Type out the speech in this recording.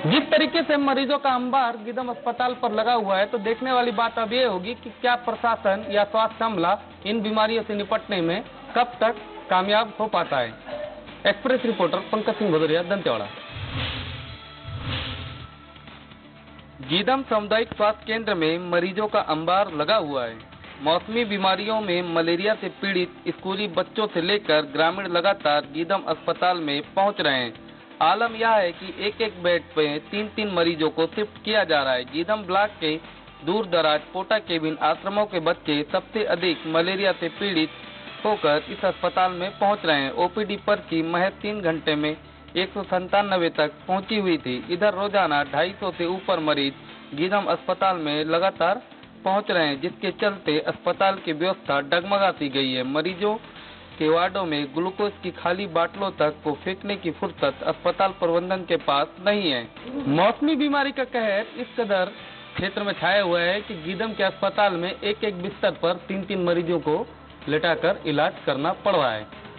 जिस तरीके से मरीजों का अंबार गीदम अस्पताल पर लगा हुआ है, तो देखने वाली बात अब ये होगी कि क्या प्रशासन या स्वास्थ्य अमला इन बीमारियों से निपटने में कब तक कामयाब हो पाता है। Express reporter Pankaj Singh Bhadauria, Dantewada. गीदम सामुदायिक स्वास्थ्य केंद्र में मरीजों का अंबार लगा हुआ है। मौसमी बीमारियों में मलेरिया से पीड़ित स्कूली बच्चों से लेकर ग्रामीण लगातार गीदम अस्पताल में पहुंच रहे हैं। आलम यह है कि एक एक बेड पे 3-3 मरीजों को शिफ्ट किया जा रहा है। गीदम ब्लॉक के दूर दराज पोटा केबिन आश्रमों के बच्चे सबसे अधिक मलेरिया से पीड़ित होकर इस अस्पताल में पहुंच रहे हैं। ओपीडी पर्ची महज 3 घंटे में 197 तक पहुंची हुई थी। इधर रोजाना 250 से ऊपर मरीज गीदम अस्पताल में लगातार पहुंच रहे हैं, जिसके चलते अस्पताल की व्यवस्था डगमगाती गई है। मरीजों के वार्डों में ग्लूकोज की खाली बाटलों तक को फेंकने की फुर्सत अस्पताल प्रबंधन के पास नहीं है। मौसमी बीमारी का कहर इस कदर क्षेत्र में छाया हुआ है कि गीदम के अस्पताल में एक एक बिस्तर पर 3-3 मरीजों को लेटाकर इलाज करना पड़ रहा है।